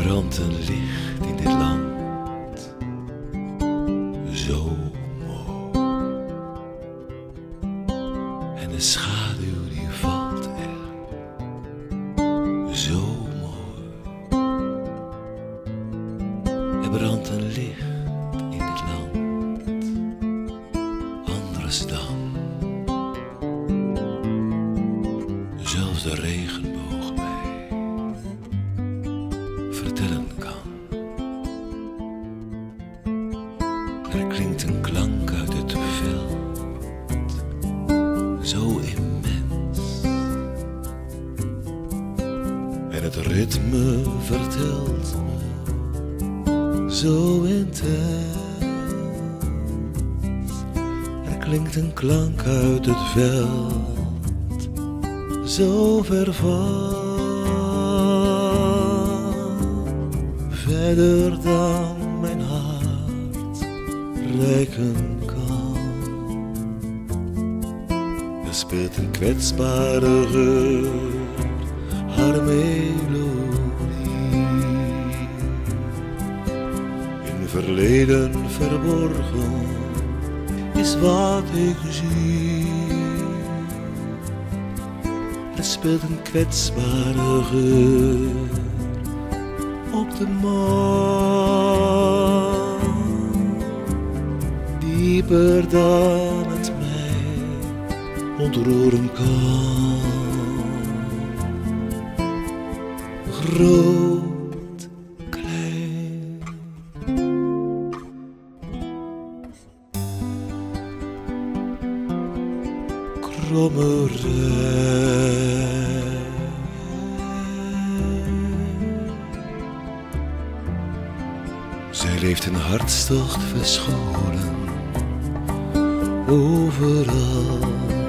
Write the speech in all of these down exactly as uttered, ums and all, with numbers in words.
brandt een licht in dit land, zo mooi. En de schaduw die valt er, zo mooi. Er brandt een licht in dit land, anders dan. Zelfs de regenboog mij vertellen kan. Er klinkt een klank uit het veld, zo immens. En het ritme vertelt me, zo intens. Er klinkt een klank uit het veld, zo ver van, verder dan mijn hart reiken kan. Er speelt een kwetsbare geur, haar melodie. In verleden verborgen is wat ik zie. Er speelt een kwetsbare geur op de maan, dieper dan het mij ontroeren kan. Groot, klein, kromme rij. Zij leeft een hartstocht verscholen, overal.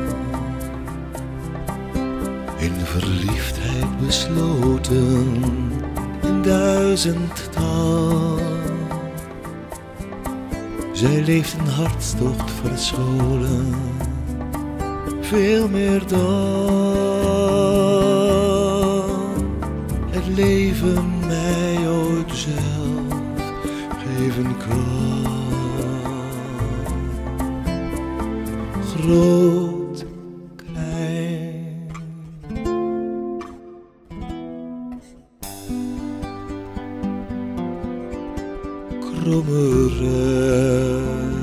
In verliefdheid besloten, in duizend taal. Zij leeft een hartstocht verscholen, veel meer dan het leven mij ooit zelf geven kan. Groot, klein, kromme rij.